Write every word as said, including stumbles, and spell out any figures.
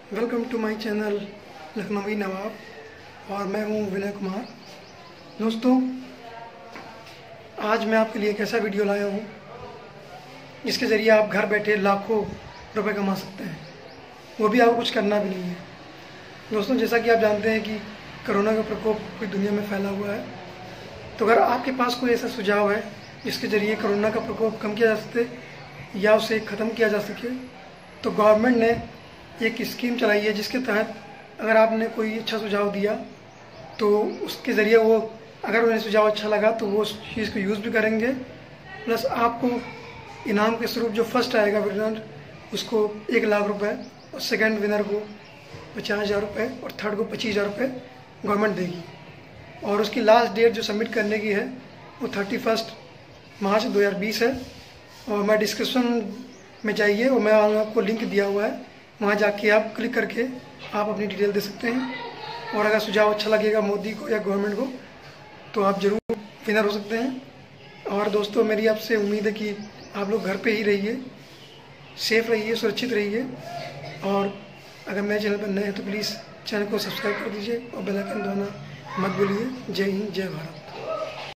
Welcome to my channel Lakhnavi Nawab और मैं हूं विनय कुमार। दोस्तों, आज मैं आपके लिए एक ऐसा वीडियो लाया हूं जिसके ज़रिए आप घर बैठे लाखों रुपए कमा सकते हैं, वो भी आपको कुछ करना भी नहीं है। दोस्तों, जैसा कि आप जानते हैं कि कोरोना का प्रकोप पूरी दुनिया में फैला हुआ है, तो अगर आपके पास कोई ऐसा सुझाव है जिसके ज़रिए कोरोना का प्रकोप कम किया जा सके या उसे ख़त्म किया जा सके, तो गवर्नमेंट ने एक स्कीम चलाई है जिसके तहत अगर आपने कोई अच्छा सुझाव दिया तो उसके ज़रिए वो, अगर उन्हें सुझाव अच्छा लगा तो वो उस चीज़ को यूज़ भी करेंगे, प्लस आपको इनाम के स्वरूप जो फर्स्ट आएगा विनर उसको एक लाख रुपए और सेकंड विनर को पचास हज़ार रुपये और थर्ड को पच्चीस हज़ार रुपये गवर्नमेंट देगी। और उसकी लास्ट डेट जो सबमिट करने की है वो थर्टी फर्स्ट मार्च दो हज़ार बीस है। और मैं डिस्क्रिप्शन में जाइए और मैं आपको लिंक दिया हुआ है, वहाँ जाके आप क्लिक करके आप अपनी डिटेल दे सकते हैं। और अगर सुझाव अच्छा लगेगा मोदी को या गवर्नमेंट को तो आप ज़रूर विनर हो सकते हैं। और दोस्तों, मेरी आपसे उम्मीद है कि आप लोग घर पे ही रहिए, सेफ रहिए, सुरक्षित रहिए। और अगर मेरे चैनल पर नए हैं तो प्लीज़ चैनल को सब्सक्राइब कर दीजिए और बेल आइकन दबाना मत भूलिए। जय हिंद, जय भारत।